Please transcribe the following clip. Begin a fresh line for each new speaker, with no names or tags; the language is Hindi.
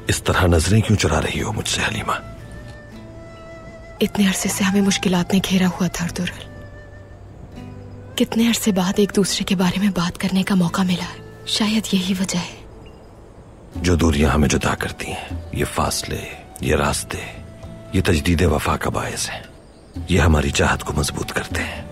इस तरह नजरें क्यों चुरा रही हो मुझसे हलीमा?
इतने अरसे से हमें मुश्किलात ने घेरा हुआ था अर्तुगरुल। कितने अरसे बाद एक दूसरे के बारे में बात करने का मौका मिला है। शायद यही वजह है।
जो दूरियां हमें जुदा करती हैं, ये फासले, ये रास्ते, ये तजदीद वफा का बायस है। ये हमारी चाहत को मजबूत करते हैं।